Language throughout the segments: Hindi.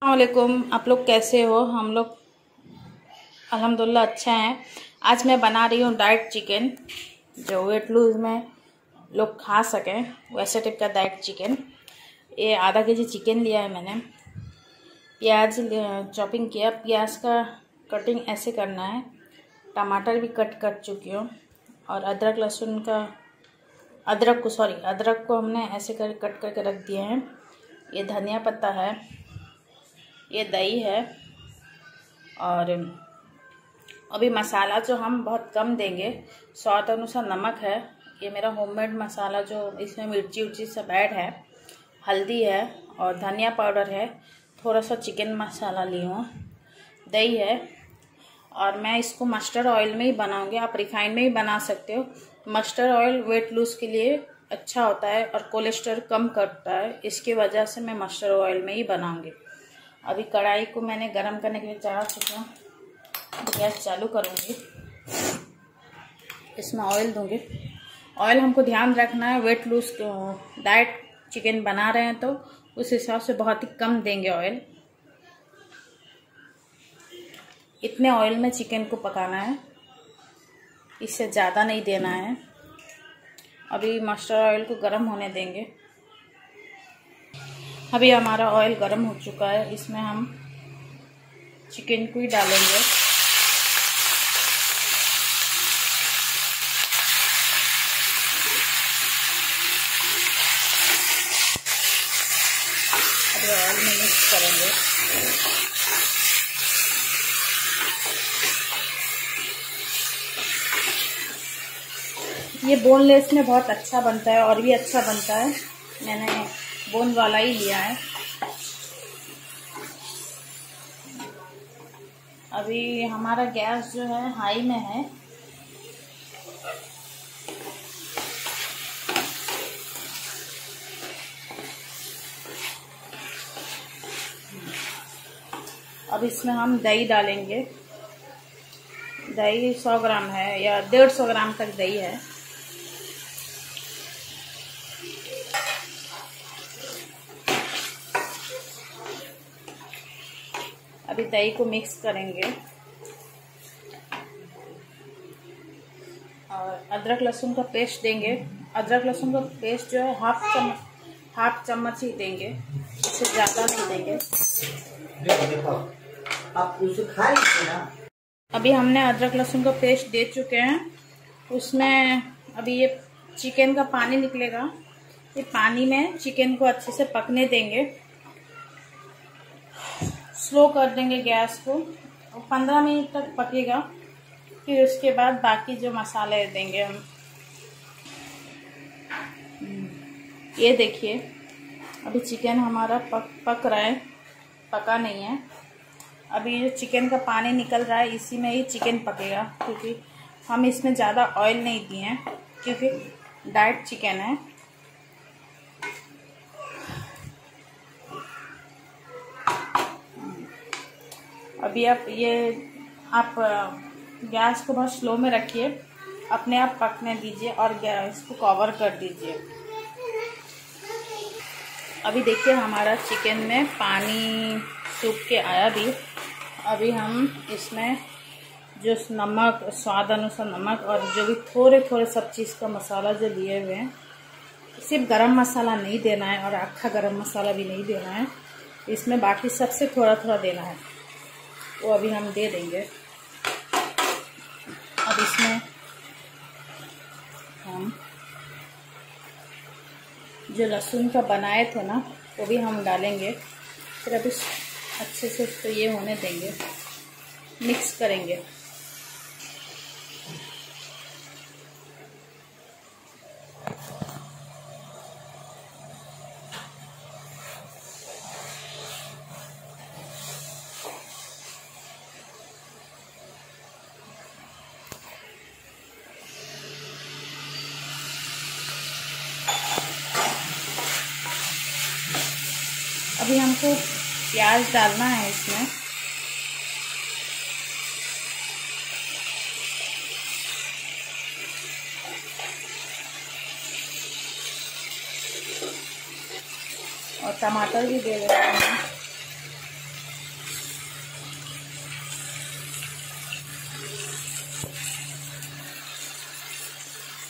अस्सलामुअलैकुम। आप लोग कैसे हो? हम लोग अल्हम्दुलिल्लाह अच्छा हैं। आज मैं बना रही हूँ डाइट चिकन, जो वेट लूज़ में लोग खा सकें वैसे टाइप का डाइट चिकन। ये आधा केजी चिकन लिया है मैंने। प्याज चॉपिंग किया, प्याज का कटिंग ऐसे करना है। टमाटर भी कट कर चुकी हूँ और अदरक लहसुन का अदरक को हमने ऐसे कर कट करके रख दिए हैं। ये धनिया पत्ता है, ये दही है और अभी मसाला जो हम बहुत कम देंगे, स्वाद अनुसार नमक है। ये मेरा होममेड मसाला जो इसमें मिर्ची उर्ची सब ऐड है, हल्दी है और धनिया पाउडर है, थोड़ा सा चिकन मसाला ली हूँ, दही है और मैं इसको मस्टर्ड ऑयल में ही बनाऊंगी। आप रिफाइंड में भी बना सकते हो। मस्टर्ड ऑयल वेट लूज़ के लिए अच्छा होता है और कोलेस्ट्रॉल कम करता है, इसकी वजह से मैं मस्टर्ड ऑयल में ही बनाऊंगी। अभी कढ़ाई को मैंने गरम करने के लिए चढ़ा चुका हूँ, गैस चालू करूँगी, इसमें ऑयल दूँगी। ऑयल हमको ध्यान रखना है, वेट लूज डाइट चिकन बना रहे हैं तो उस हिसाब से बहुत ही कम देंगे ऑयल। इतने ऑयल में चिकन को पकाना है, इससे ज़्यादा नहीं देना है। अभी मस्टर्ड ऑयल को गरम होने देंगे। अभी हमारा ऑयल गरम हो चुका है, इसमें हम चिकन को ही डालेंगे। अभी ऑयल में मिक्स करेंगे। ये बोनलेस में बहुत अच्छा बनता है और भी अच्छा बनता है। मैंने बोन वाला ही लिया है। अभी हमारा गैस जो है हाई में है। अब इसमें हम दही डालेंगे। दही 100 ग्राम है या 150 ग्राम तक दही है। अभी दही को मिक्स करेंगे और अदरक लहसुन का पेस्ट देंगे। अदरक लहसुन का पेस्ट जो है हाफ चम्मच ही देंगे, इससे ज़्यादा नहीं देंगे। आप उसे खा लीजिए ना। अभी हमने अदरक लहसुन का पेस्ट दे चुके हैं। उसमें अभी ये चिकन का पानी निकलेगा। ये पानी में चिकन को अच्छे से पकने देंगे। स्लो कर देंगे गैस को, 15 मिनट तक पकेगा। फिर उसके बाद बाकी जो मसाले देंगे हम। ये देखिए, अभी चिकन हमारा पक रहा है, पका नहीं है। अभी जो चिकन का पानी निकल रहा है, इसी में ही चिकन पकेगा, क्योंकि हम इसमें ज़्यादा ऑयल नहीं दिए हैं, क्योंकि डाइट चिकन है। अभी आप गैस को बहुत स्लो में रखिए, अपने आप पकने दीजिए और गैस को कवर कर दीजिए। अभी देखिए हमारा चिकन में पानी सूख के आया भी। अभी हम इसमें जो नमक, स्वाद अनुसार नमक और जो भी थोड़े थोड़े सब चीज़ का मसाला जो लिए हुए हैं, सिर्फ गरम मसाला नहीं देना है और अक्खा गरम मसाला भी नहीं देना है, इसमें बाकी सबसे थोड़ा थोड़ा देना है, वो अभी हम दे देंगे। अब इसमें हम जो लहसुन का बनाए थे ना, वो भी हम डालेंगे। फिर अभी अच्छे से तो ये होने देंगे, मिक्स करेंगे। अभी हमको प्याज डालना है इसमें। और टमाटर भी दे रहे हैं।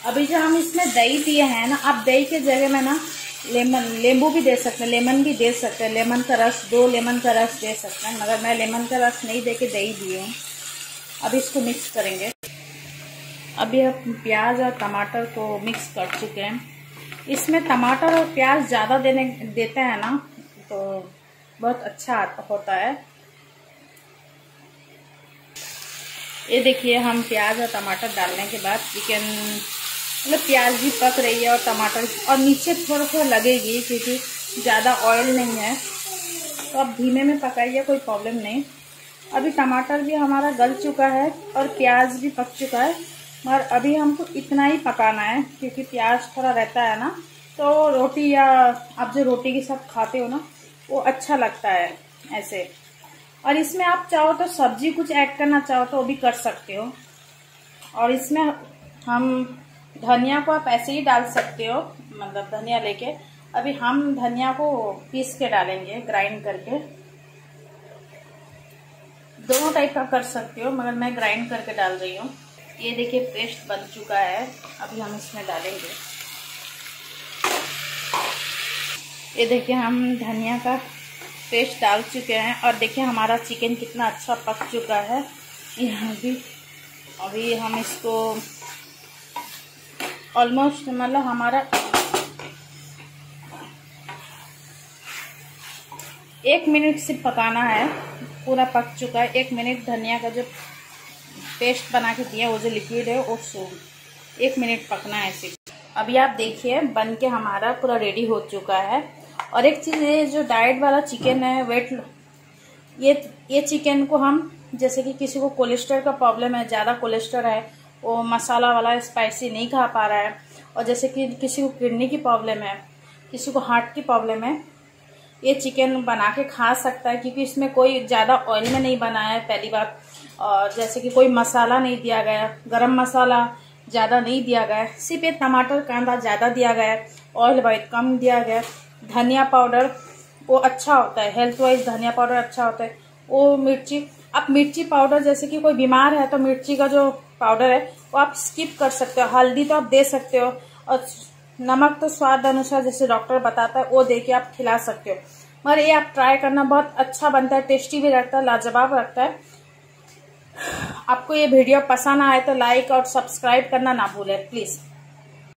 अभी जो हम इसमें दही दिए हैं ना, आप दही के जगह में ना नींबू भी दे सकते हैं, लेमन भी दे सकते हैं, लेमन का रस, 2 लेमन का रस दे सकते हैं, मगर मैं लेमन का रस नहीं दे के दही दी हूँ। अब इसको मिक्स करेंगे। अभी हम प्याज और टमाटर को मिक्स कर चुके हैं। इसमें टमाटर और प्याज ज़्यादा देते हैं ना तो बहुत अच्छा होता है। ये देखिए, हम प्याज और टमाटर डालने के बाद चिकन मतलब प्याज भी पक रही है और टमाटर और नीचे थोड़ा थोड़ा लगेगी क्योंकि ज़्यादा ऑयल नहीं है, तो अब धीमे में पकाइए, कोई प्रॉब्लम नहीं। अभी टमाटर भी हमारा गल चुका है और प्याज भी पक चुका है, मगर अभी हमको इतना ही पकाना है क्योंकि प्याज थोड़ा रहता है ना, तो रोटी या आप जो रोटी के साथ खाते हो ना वो अच्छा लगता है ऐसे। और इसमें आप चाहो तो सब्जी कुछ ऐड करना चाहो तो वो भी कर सकते हो। और इसमें हम धनिया को आप ऐसे ही डाल सकते हो, मतलब धनिया लेके। अभी हम धनिया को पीस के डालेंगे, ग्राइंड करके। दोनों टाइप का कर सकते हो, मगर मैं ग्राइंड करके डाल रही हूँ। ये देखिए पेस्ट बन चुका है, अभी हम इसमें डालेंगे। ये देखिए हम धनिया का पेस्ट डाल चुके हैं और देखिए हमारा चिकन कितना अच्छा पक चुका है। यहाँ भी अभी हम इसको ऑलमोस्ट मतलब हमारा 1 मिनट से पकाना है, पूरा पक चुका है। 1 मिनट धनिया का जो पेस्ट बना के दिया वो जो लिक्विड है वो 1 मिनट पकना है ऐसे। अभी आप देखिए बन के हमारा पूरा रेडी हो चुका है। और एक चीज़ ये जो डाइट वाला चिकन है, ये चिकन को हम जैसे कि किसी को कोलेस्ट्रॉल का प्रॉब्लम है, ज़्यादा कोलेस्ट्रॉल है, वो मसाला वाला स्पाइसी नहीं खा पा रहा है, और जैसे कि किसी को किडनी की प्रॉब्लम है, किसी को हार्ट की प्रॉब्लम है, ये चिकन बना के खा सकता है क्योंकि इसमें कोई ज़्यादा ऑयल में नहीं बना है पहली बात। और जैसे कि कोई मसाला नहीं दिया गया, गरम मसाला ज़्यादा नहीं दिया गया है, सिर्फ ये टमाटर कांदा ज़्यादा दिया गया है, ऑयल वाइट कम दिया गया है। धनिया पाउडर वो अच्छा होता है, हेल्थ वाइज धनिया पाउडर अच्छा होता है। वो मिर्ची, आप मिर्ची पाउडर जैसे कि कोई बीमार है तो मिर्ची का जो पाउडर है वो आप स्किप कर सकते हो। हल्दी तो आप दे सकते हो, और नमक तो स्वाद अनुसार जैसे डॉक्टर बताता है वो दे के आप खिला सकते हो। मगर ये आप ट्राई करना, बहुत अच्छा बनता है, टेस्टी भी लगता है, लाजवाब लगता है। आपको ये वीडियो पसंद आए तो लाइक और सब्सक्राइब करना ना भूलें प्लीज़।